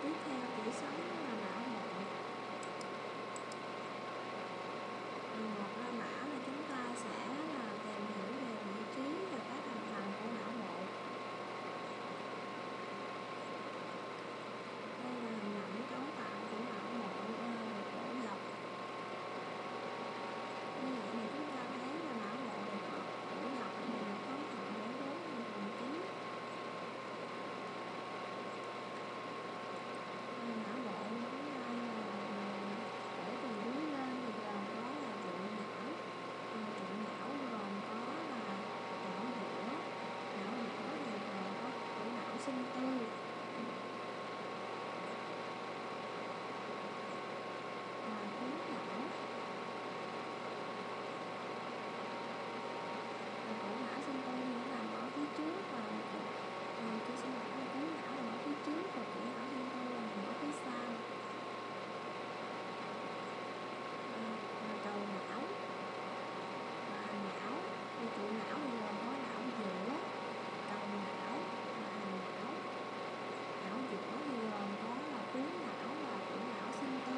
tiếp theo tủy sống là não bộ. Một la mã là chúng ta sẽ là tìm hiểu về vị trí và các thành phần của não bộ. Đây là hình ảnh cấu tạo của não bộ được bổ dọc. Như vậy thì chúng ta thấy là não bộ được bổ dọc thì được cấu tạo bởi 4 thành phần chính. Não bộ của chúng ta kể từ dưới lên thì gồm có là trụ não. Trụ não gồm có là não giữa. Não giữa thì gồm có trụ não sinh tư. Và cuốn não. Cuốn não sinh tư thì nó nằm ở phía trước và cái sinh não là cuốn não nằm ở phía trước và cuốn não sinh tư là nằm ở phía sau. Cầu não và não thì trụ não thì gồm có não giữa, cầu não và hành não. Não giữa thì gồm có là cuốn não và trụ não sinh tư.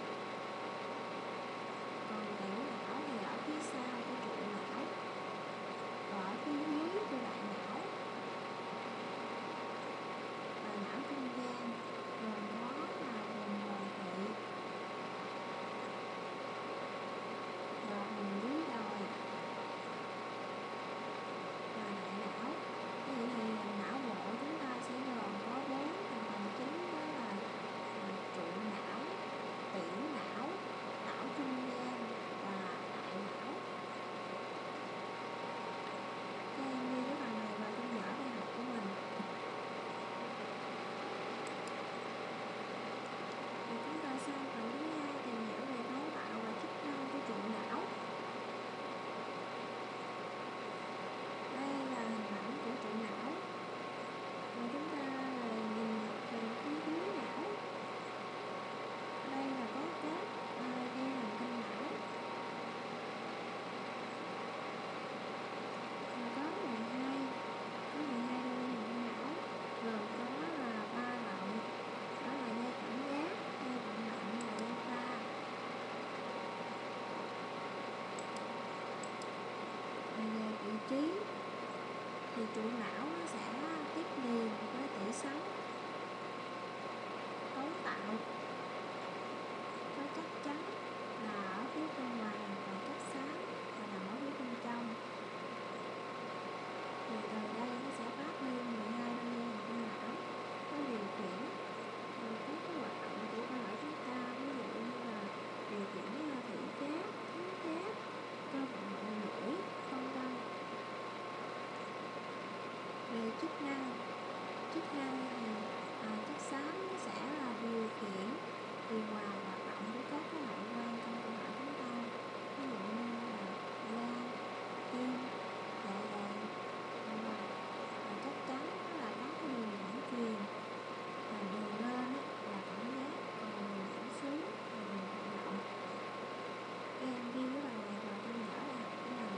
Còn tiểu não thì ở phía sau của trụ não và ở phía dưới của đại não. Và não trung gian gồm có là vùng bờ thị và vùng dưới đồi và đại não. Vậy thì não bộ chúng ta sẽ gồm có 4 thành phần chính, đó là trụ não, tiểu não, não trung gian và đại não. Các em ghi cái phần này vào trong vở bài học của mình. Và chúng ta sang phần thứ 2 tìm hiểu về cấu tạo và chức năng của trụ não. Đây là hình ảnh của trụ não. Và chúng ta nhìn về phía dưới não. Đây là có các dây thần kinh não. Có 12 đôi thần kinh não, gồm có là 3 lọng, đó là dây cảm giác, dây vận động và dây pha. Về vị trí thì trụ não nó sẽ tiếp liền với tủy sống. Cấu tạo có chắc chắn là ở phía bên ngoài và chất xám là nằm ở phía bên trong. Thì từ đây nó sẽ phát huy 12 đôi dây thần kinh não, nó điều khiển các hoạt động của cơ thể chúng ta, ví dụ như là điều khiển thị giác, thính giác, cơ vận động lưỡi, vân vân. Về chức năng thì chất xám nó sẽ là điều khiển, điều hòa hoạt động của các cái nội quan trong cơ thể chúng ta, ví dụ như là gan, tim, dạ dày, vân vân. Và chắc chắn đó là các cái đường dẫn truyền. Đường lên là cảm giác, còn đường dẫn xuống là đường vận động. Các em ghi cái bằng này vào trong vở bài học của mình.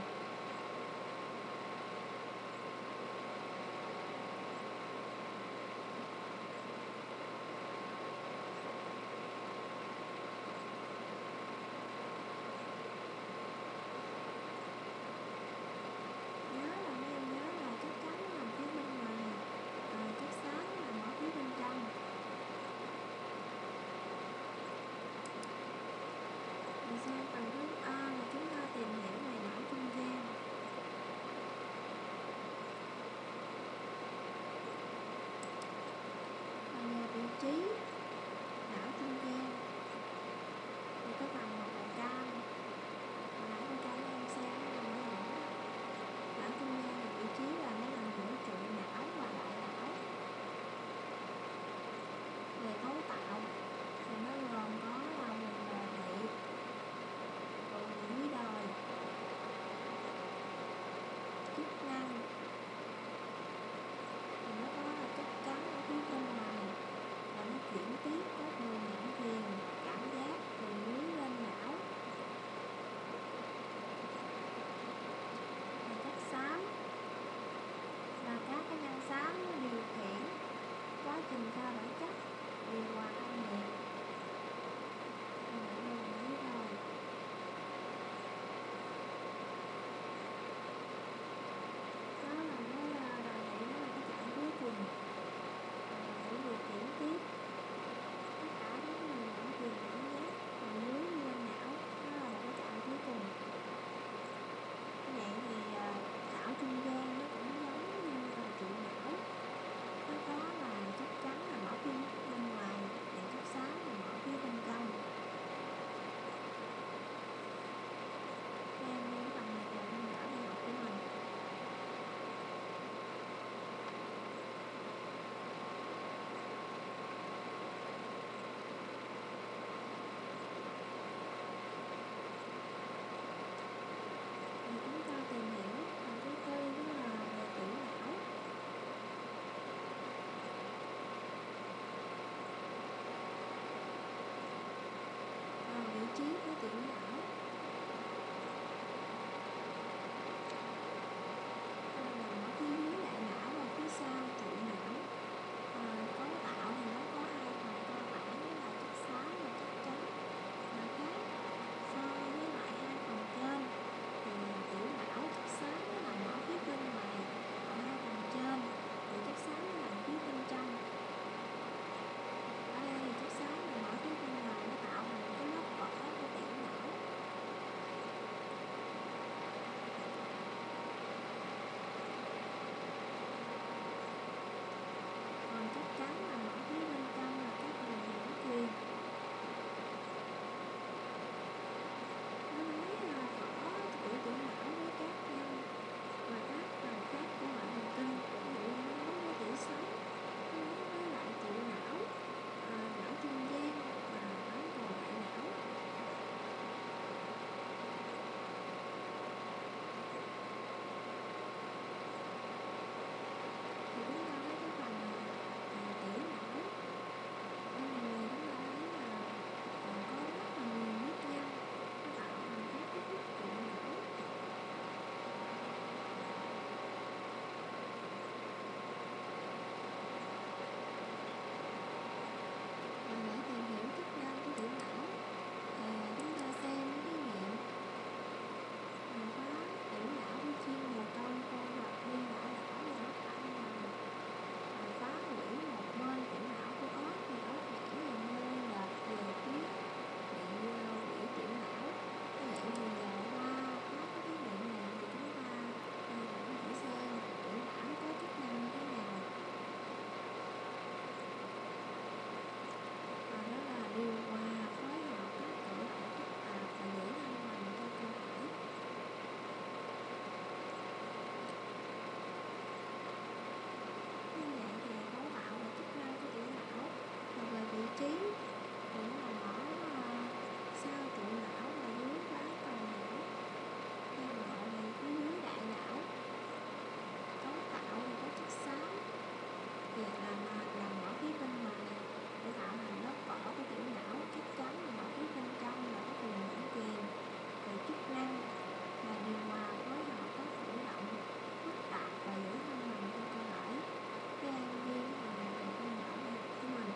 việc là nằm ở phía bên ngoài để tạo thành lớp vỏ của tiểu não, chắc chắn là ở phía bên trong là có vùng nhãn tiền. Về chức năng là điều hòa phối hợp các cử động phức tạp và giữ thăng bằng trong cơ thể. Cái an viên là về con nhỏ này của mình.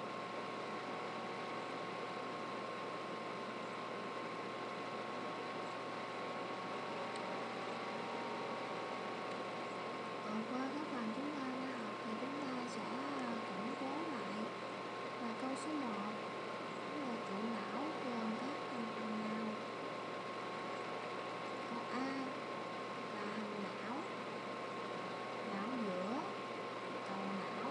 Qua các phần chúng ta đã học thì chúng ta sẽ củng cố lại là câu số 1 là trụ não gồm các thành phần nào. Câu A là hành não, não giữa, cầu não.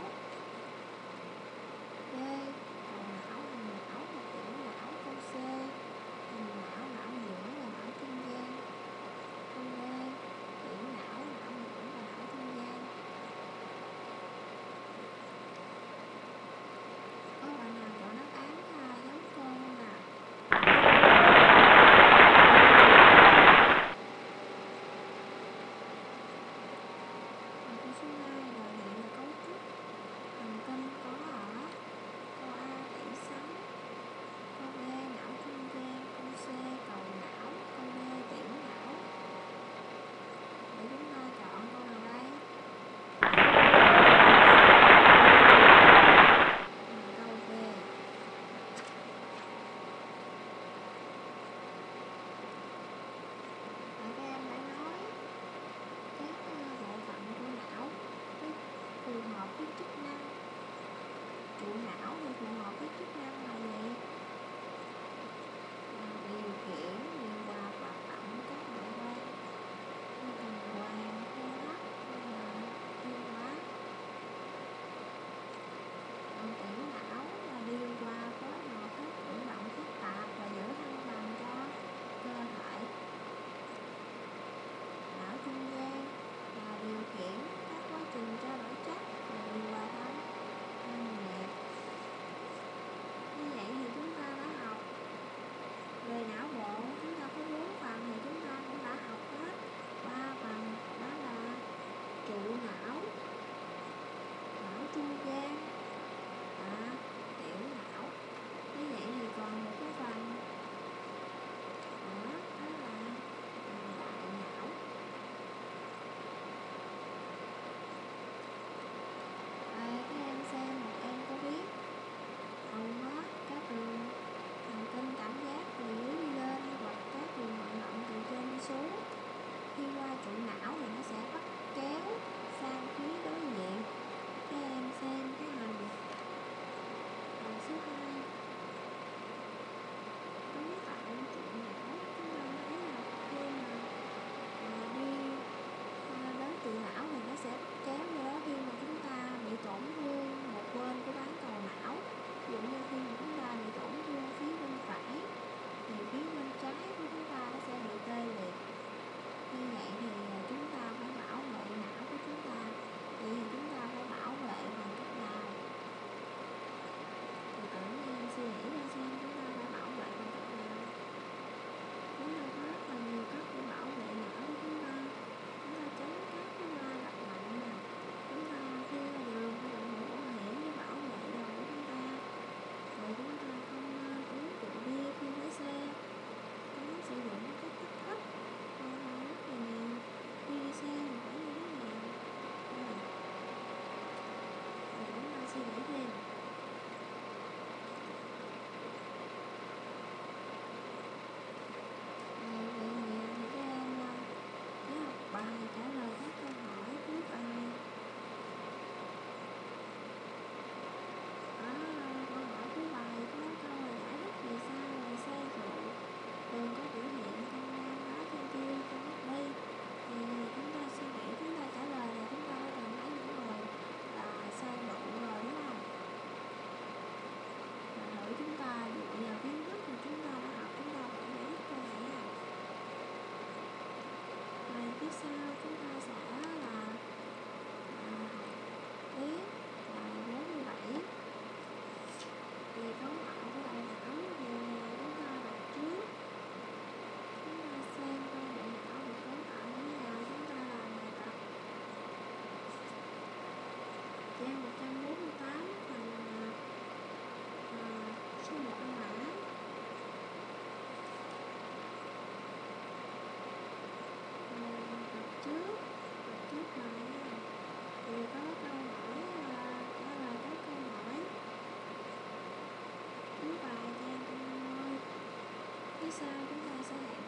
B cầu não, hành não và tiểu não. Câu C hành não, não giữa và não trung gian. Câu D tiểu não, não giữa và não trung gian. Có bạn nào chọn đáp án giống cô không nào? Câu số 2 là hiện là cấu trúc thần kinh có ở. Câu A tủy sống, câu B não trung gian, câu C cầu não, câu D tiểu não. Để chúng ta chọn câu nào đây? Câu B. Các em đã nói các bộ phận của não phù hợp với chức năng. Trụ não thì phù hợp với chức năng là gì? Điều khiển, điều hòa hoạt động các nội quan như tuần hoàn, hô hấp hay là tiêu hóa. Còn tiểu não là điều hòa phối hợp các cử động phức tạp và giữ thăng bằng cho cơ thể. Não trung gian là điều khiển các quá trình trao đổi chất và điều hòa thanh nhiệt. sau chúng ta sẽ hẹn